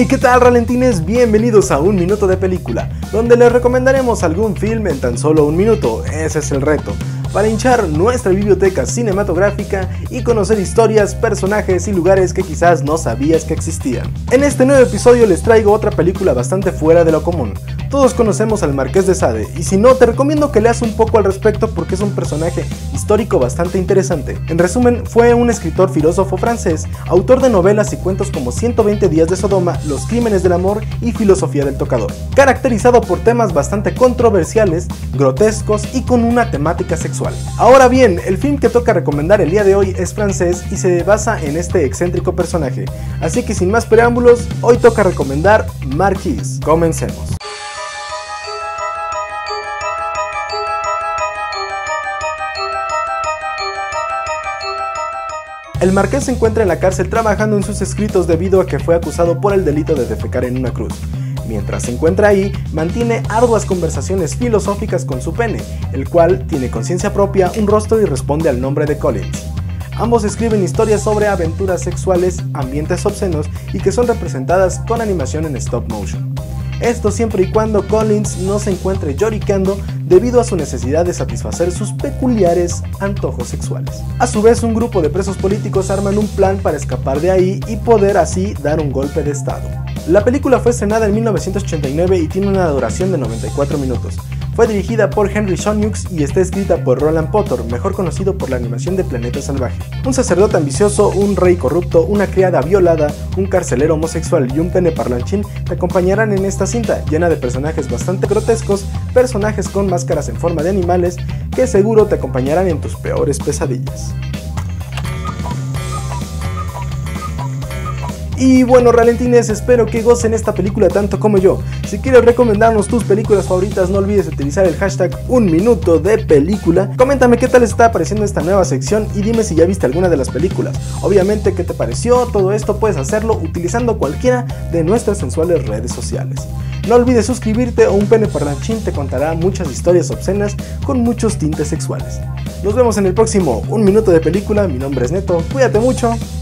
Hey, ¿qué tal, ralentines? Bienvenidos a Un Minuto de Película, donde les recomendaremos algún film en tan solo un minuto. Ese es el reto, para hinchar nuestra biblioteca cinematográfica y conocer historias, personajes y lugares que quizás no sabías que existían. En este nuevo episodio les traigo otra película bastante fuera de lo común. Todos conocemos al Marqués de Sade, y si no, te recomiendo que leas un poco al respecto porque es un personaje histórico bastante interesante. En resumen, fue un escritor filósofo francés, autor de novelas y cuentos como 120 días de Sodoma, Los crímenes del amor y Filosofía del tocador, caracterizado por temas bastante controversiales, grotescos y con una temática sexual. Ahora bien, el film que toca recomendar el día de hoy es francés y se basa en este excéntrico personaje, así que sin más preámbulos, hoy toca recomendar Marquis. Comencemos. El marqués se encuentra en la cárcel trabajando en sus escritos debido a que fue acusado por el delito de defecar en una cruz. Mientras se encuentra ahí, mantiene arduas conversaciones filosóficas con su pene, el cual tiene conciencia propia, un rostro y responde al nombre de Collins. Ambos escriben historias sobre aventuras sexuales, ambientes obscenos y que son representadas con animación en stop motion. Esto siempre y cuando Collins no se encuentre lloriqueando debido a su necesidad de satisfacer sus peculiares antojos sexuales. A su vez, un grupo de presos políticos arman un plan para escapar de ahí y poder así dar un golpe de estado. La película fue estrenada en 1989 y tiene una duración de 94 minutos. Fue dirigida por Henry Soniux y está escrita por Roland Potter, mejor conocido por la animación de Planeta Salvaje. Un sacerdote ambicioso, un rey corrupto, una criada violada, un carcelero homosexual y un pene parlanchín te acompañarán en esta cinta, llena de personajes bastante grotescos, personajes con máscaras en forma de animales, que seguro te acompañarán en tus peores pesadillas. Y bueno, ralentines, espero que gocen esta película tanto como yo. Si quieres recomendarnos tus películas favoritas, no olvides utilizar el hashtag #unminutodepelícula. Coméntame qué tal está apareciendo esta nueva sección y dime si ya viste alguna de las películas. Obviamente, qué te pareció. Todo esto puedes hacerlo utilizando cualquiera de nuestras sensuales redes sociales. No olvides suscribirte o un pene parlanchín te contará muchas historias obscenas con muchos tintes sexuales. Nos vemos en el próximo Un Minuto de Película. Mi nombre es Neto, cuídate mucho.